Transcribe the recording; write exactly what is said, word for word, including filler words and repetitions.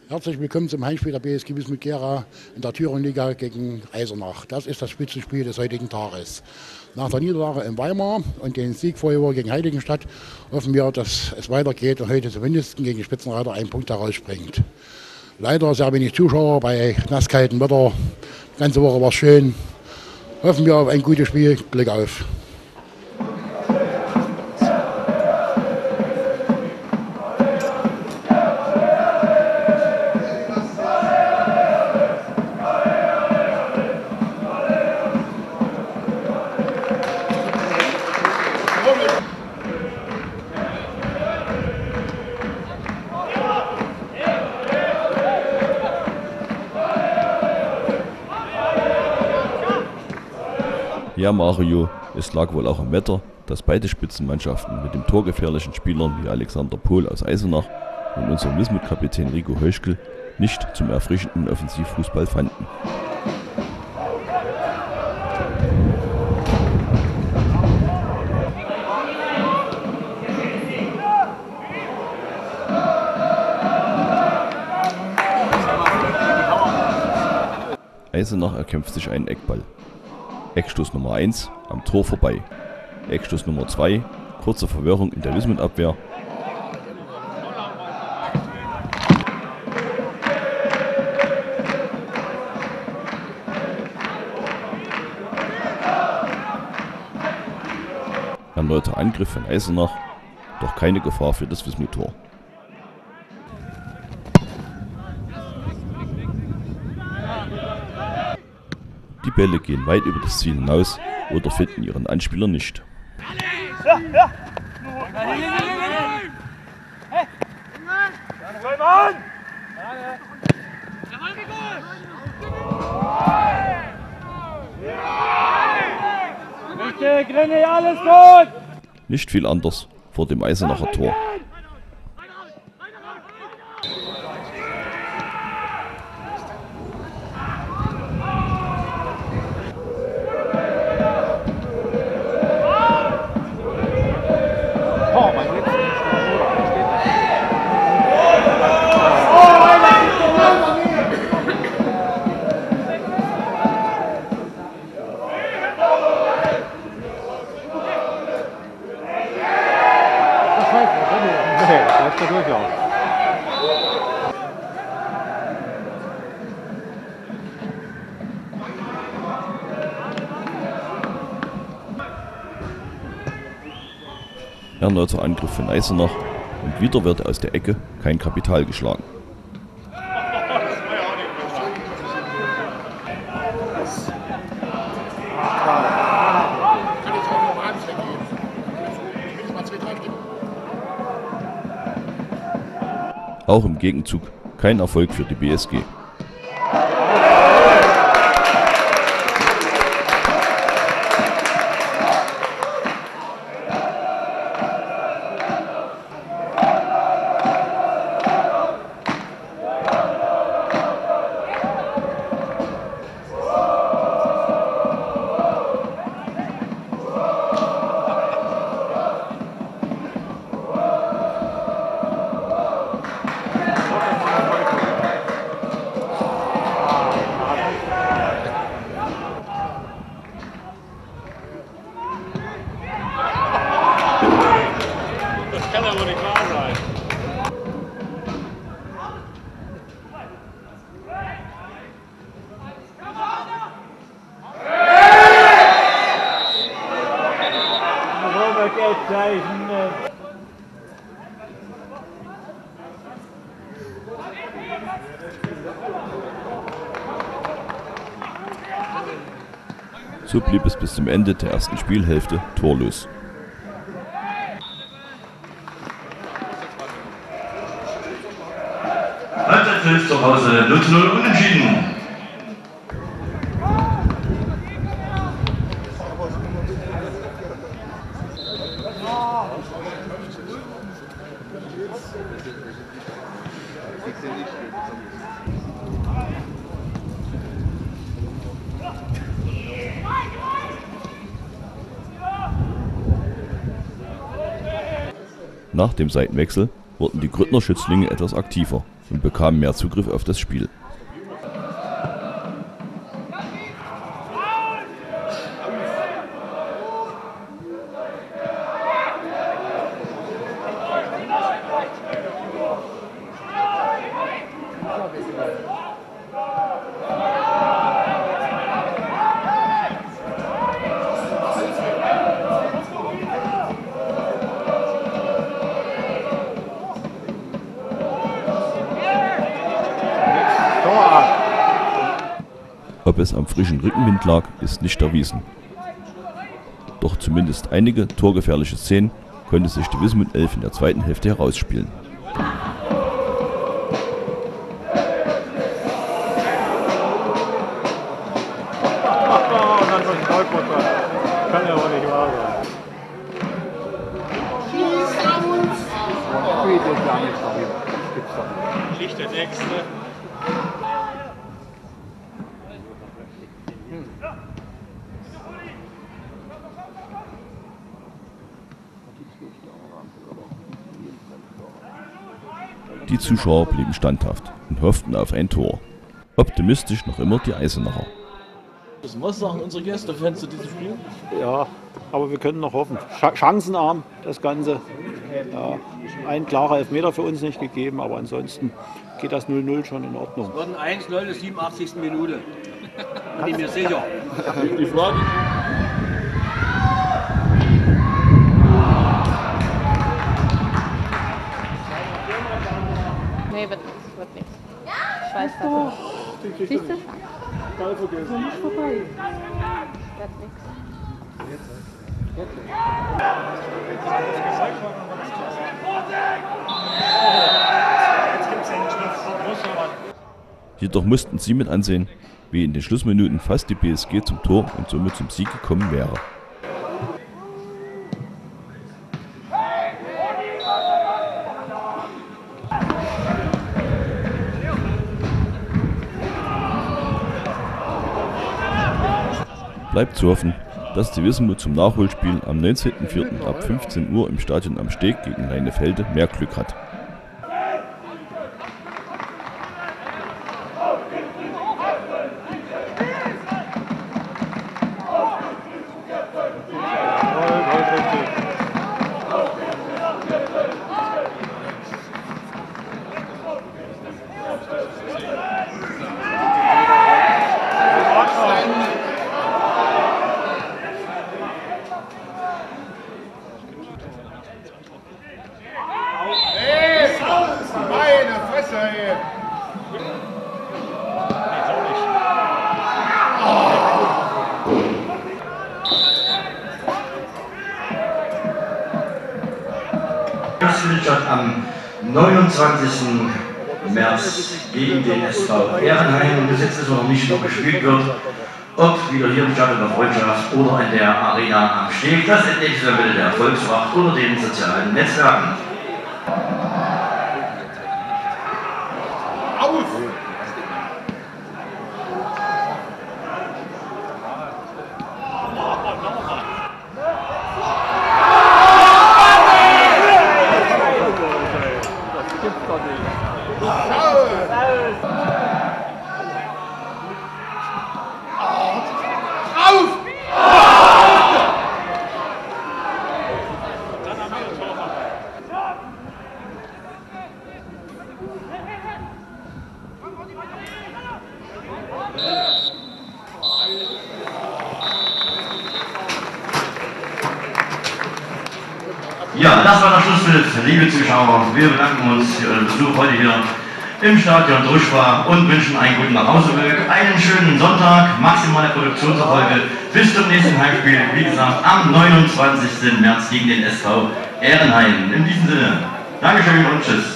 Herzlich willkommen zum Heimspiel der B S G Wismut Gera in der Thüringenliga gegen Eisenach. Das ist das Spitzenspiel des heutigen Tages. Nach der Niederlage in Weimar und dem Sieg vorher gegen Heiligenstadt hoffen wir, dass es weitergeht und heute zumindest gegen die Spitzenreiter einen Punkt herausspringt. Leider sehr wenig Zuschauer bei nasskaltem Wetter. Die ganze Woche war es schön. Hoffen wir auf ein gutes Spiel. Glück auf! Ja, Mario, es lag wohl auch am Wetter, dass beide Spitzenmannschaften mit dem torgefährlichen Spielern wie Alexander Pohl aus Eisenach und unserem Wismut-Kapitän Rico Heuschkel nicht zum erfrischenden Offensivfußball fanden. Eisenach erkämpft sich einen Eckball. Eckstoß Nummer eins am Tor vorbei. Eckstoß Nummer zwei, kurze Verwirrung in der Wismut-Abwehr. Erneuter Angriff von Eisenach, doch keine Gefahr für das Wismut-Tor. Die Bälle gehen weit über das Ziel hinaus oder finden ihren Anspieler nicht. Ja, ja. Richtig, René, alles gut! Nicht viel anders vor dem Eisenacher Tor. Erneuter Angriff von Eisenach und wieder wird aus der Ecke kein Kapital geschlagen. Auch im Gegenzug kein Erfolg für die B S G. So blieb es bis zum Ende der ersten Spielhälfte torlos. Halbzeit fünf zur Pause null zu null unentschieden. Nach dem Seitenwechsel wurden die Grüttner Schützlinge etwas aktiver und bekamen mehr Zugriff auf das Spiel. Ob es am frischen Rückenwind lag, ist nicht erwiesen. Doch zumindest einige torgefährliche Szenen konnte sich die Wismut elf in der zweiten Hälfte herausspielen. Kann ja auch nicht wahr sein. Schlichte Texte. Die Zuschauer blieben standhaft und hofften auf ein Tor. Optimistisch noch immer die Eisenacher. Was sagen unsere Gäste-Fans zu diesem Spiel? Ja, aber wir können noch hoffen. Sch chancenarm das Ganze. Ja, ein klarer Elfmeter für uns nicht gegeben, aber ansonsten geht das null null schon in Ordnung. Es wird ein eins null in der siebenundachtzigsten Minute. Bin ich mir sicher. Die Frage. Nee, wird nichts, wird nichts. Ich weiß das nicht. Siehst du? Ball vergessen. Nicht vorbei. Wird nichts. Jedoch mussten sie mit ansehen, wie in den Schlussminuten fast die B S G zum Tor und somit zum Sieg gekommen wäre. Bleibt zu hoffen, dass die Wismut zum Nachholspiel am neunzehnten vierten ab fünfzehn Uhr im Stadion am Steg gegen Leinefelde mehr Glück hat. Das findet statt am neunundzwanzigsten März gegen den S V Ehrenheim und bis jetzt ist noch nicht noch gespielt wird, ob wieder hier im Stadion der Freundschaft oder in der Arena am Steg. Das entdeckt ihr bitte der Volkswacht oder den sozialen Netzwerken. Ja, das war der Schlussbild, liebe Zuschauer. Wir bedanken uns für Ihren Besuch heute hier im Stadion Druschba und wünschen einen guten Nachhauseweg, einen schönen Sonntag, maximale Produktionserfolge. Bis zum nächsten Heimspiel, wie gesagt, am neunundzwanzigsten März gegen den S V Ehrenheim. In diesem Sinne, Dankeschön und Tschüss.